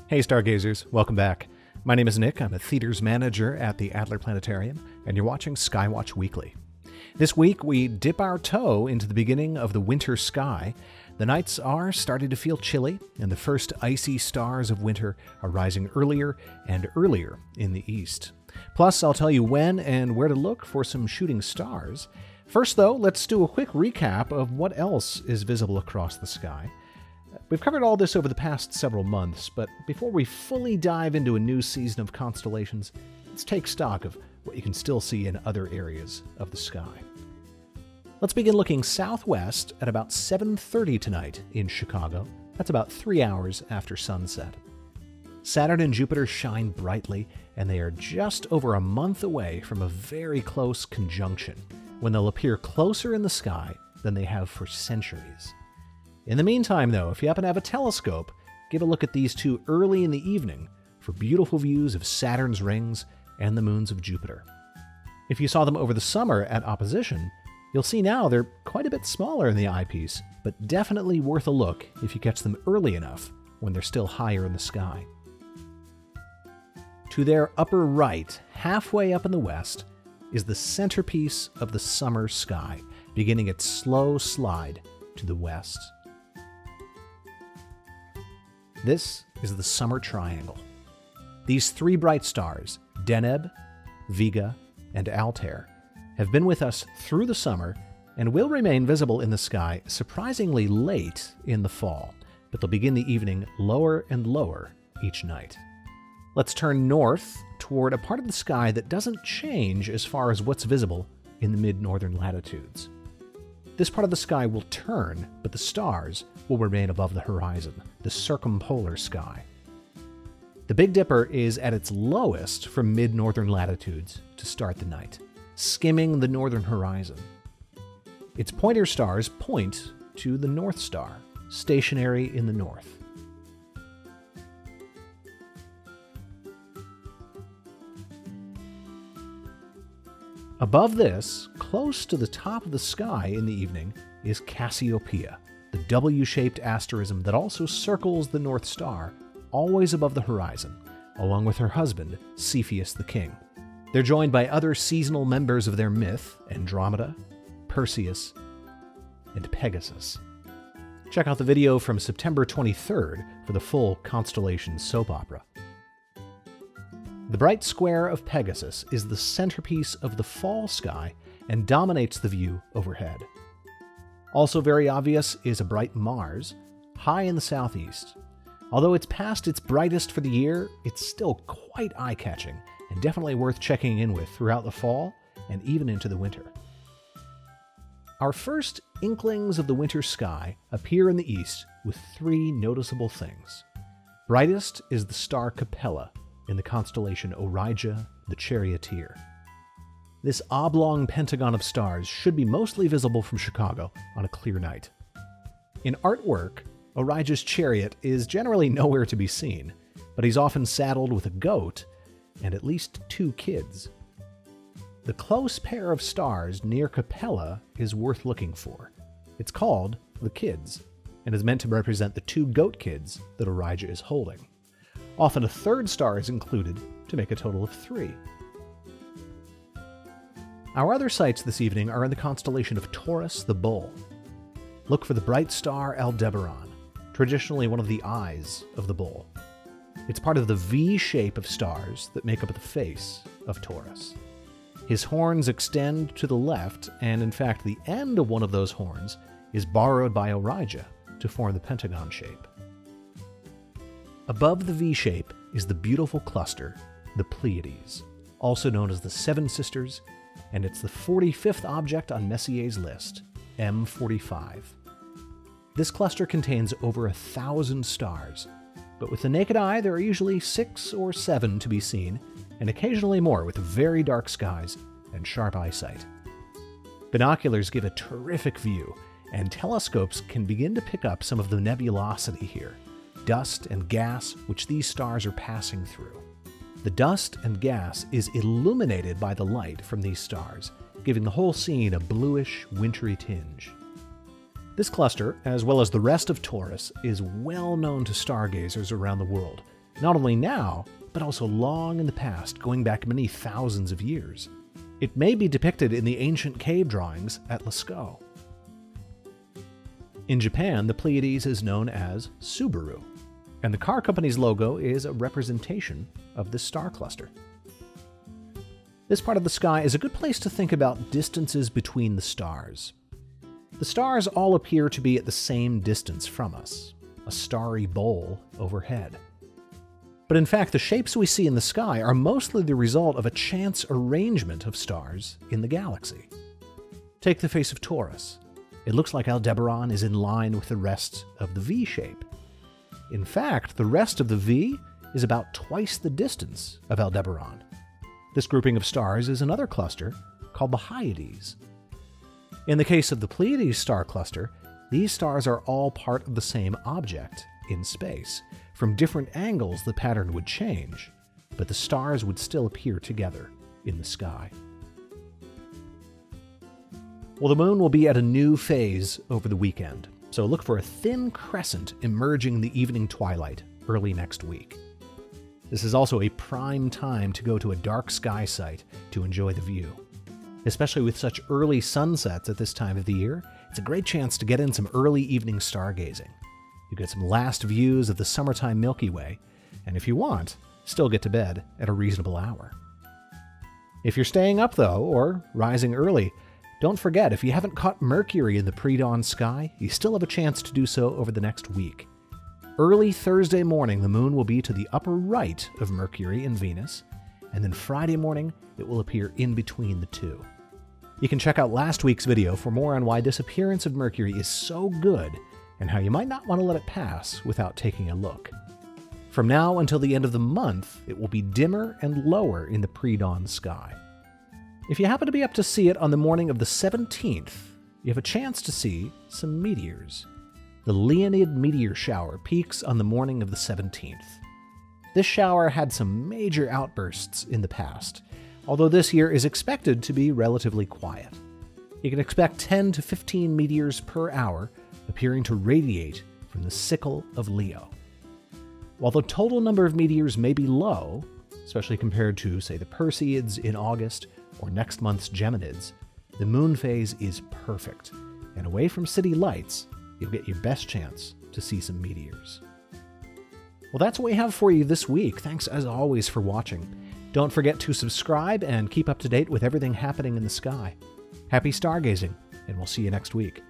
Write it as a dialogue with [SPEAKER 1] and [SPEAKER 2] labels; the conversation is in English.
[SPEAKER 1] Hey Stargazers, welcome back. My name is Nick, I'm a theaters manager at the Adler Planetarium, and you're watching Skywatch Weekly. This week we dip our toe into the beginning of the winter sky. The nights are starting to feel chilly, and the first icy stars of winter are rising earlier and earlier in the east. Plus, I'll tell you when and where to look for some shooting stars. First though, let's do a quick recap of what else is visible across the sky. We've covered all this over the past several months, but before we fully dive into a new season of constellations, let's take stock of what you can still see in other areas of the sky. Let's begin looking southwest at about 7:30 tonight in Chicago. That's about 3 hours after sunset. Saturn and Jupiter shine brightly, and they are just over a month away from a very close conjunction, when they'll appear closer in the sky than they have for centuries. In the meantime, though, if you happen to have a telescope, give a look at these two early in the evening for beautiful views of Saturn's rings and the moons of Jupiter. If you saw them over the summer at opposition, you'll see now they're quite a bit smaller in the eyepiece, but definitely worth a look if you catch them early enough when they're still higher in the sky. To their upper right, halfway up in the west, is the centerpiece of the summer sky, beginning its slow slide to the west. This is the Summer Triangle. These three bright stars, Deneb, Vega, and Altair, have been with us through the summer and will remain visible in the sky surprisingly late in the fall, but they'll begin the evening lower and lower each night. Let's turn north toward a part of the sky that doesn't change as far as what's visible in the mid-northern latitudes. This part of the sky will turn, but the stars will remain above the horizon, the circumpolar sky. The Big Dipper is at its lowest from mid-northern latitudes to start the night, skimming the northern horizon. Its pointer stars point to the North Star, stationary in the north. Above this, close to the top of the sky in the evening, is Cassiopeia, the W-shaped asterism that also circles the North Star, always above the horizon, along with her husband, Cepheus the King. They're joined by other seasonal members of their myth, Andromeda, Perseus, and Pegasus. Check out the video from September 23rd for the full constellation soap opera. The bright square of Pegasus is the centerpiece of the fall sky and dominates the view overhead. Also very obvious is a bright Mars, high in the southeast. Although it's past its brightest for the year, it's still quite eye-catching and definitely worth checking in with throughout the fall and even into the winter. Our first inklings of the winter sky appear in the east with three noticeable things. Brightest is the star Capella, in the constellation Auriga the Charioteer. This oblong pentagon of stars should be mostly visible from Chicago on a clear night. In artwork, Auriga's chariot is generally nowhere to be seen, but he's often saddled with a goat and at least 2 kids. The close pair of stars near Capella is worth looking for. It's called the Kids, and is meant to represent the 2 goat kids that Auriga is holding. Often a third star is included to make a total of 3. Our other sights this evening are in the constellation of Taurus the Bull. Look for the bright star Aldebaran, traditionally one of the eyes of the bull. It's part of the V shape of stars that make up the face of Taurus. His horns extend to the left, and in fact the end of one of those horns is borrowed by Auriga to form the pentagon shape. Above the V shape is the beautiful cluster, the Pleiades, also known as the Seven Sisters, and it's the 45th object on Messier's list, M45. This cluster contains over 1,000 stars, but with the naked eye there are usually 6 or 7 to be seen, and occasionally more with very dark skies and sharp eyesight. Binoculars give a terrific view, and telescopes can begin to pick up some of the nebulosity here, dust and gas which these stars are passing through. The dust and gas is illuminated by the light from these stars, giving the whole scene a bluish, wintry tinge. This cluster, as well as the rest of Taurus, is well known to stargazers around the world, not only now, but also long in the past, going back many thousands of years. It may be depicted in the ancient cave drawings at Lascaux. In Japan, the Pleiades is known as Subaru, and the car company's logo is a representation of this star cluster. This part of the sky is a good place to think about distances between the stars. The stars all appear to be at the same distance from us, a starry bowl overhead. But in fact, the shapes we see in the sky are mostly the result of a chance arrangement of stars in the galaxy. Take the face of Taurus. It looks like Aldebaran is in line with the rest of the V shape. In fact, the rest of the V is about twice the distance of Aldebaran. This grouping of stars is another cluster called the Hyades. In the case of the Pleiades star cluster, these stars are all part of the same object in space. From different angles, the pattern would change, but the stars would still appear together in the sky. Well, the moon will be at a new phase over the weekend, so look for a thin crescent emerging the evening twilight early next week. This is also a prime time to go to a dark sky site to enjoy the view. Especially with such early sunsets at this time of the year, it's a great chance to get in some early evening stargazing. You get some last views of the summertime Milky Way, and if you want, still get to bed at a reasonable hour. If you're staying up, though, or rising early, don't forget, if you haven't caught Mercury in the pre-dawn sky, you still have a chance to do so over the next week. Early Thursday morning, the moon will be to the upper right of Mercury and Venus, and then Friday morning, it will appear in between the two. You can check out last week's video for more on why this appearance of Mercury is so good, and how you might not want to let it pass without taking a look. From now until the end of the month, it will be dimmer and lower in the pre-dawn sky. If you happen to be up to see it on the morning of the 17th, you have a chance to see some meteors. The Leonid meteor shower peaks on the morning of the 17th. This shower had some major outbursts in the past, although this year is expected to be relatively quiet. You can expect 10 to 15 meteors per hour appearing to radiate from the sickle of Leo. While the total number of meteors may be low, especially compared to, say, the Perseids in August or next month's Geminids, the moon phase is perfect, and away from city lights, you'll get your best chance to see some meteors. Well, that's what we have for you this week. Thanks as always for watching. Don't forget to subscribe and keep up to date with everything happening in the sky. Happy stargazing, and we'll see you next week.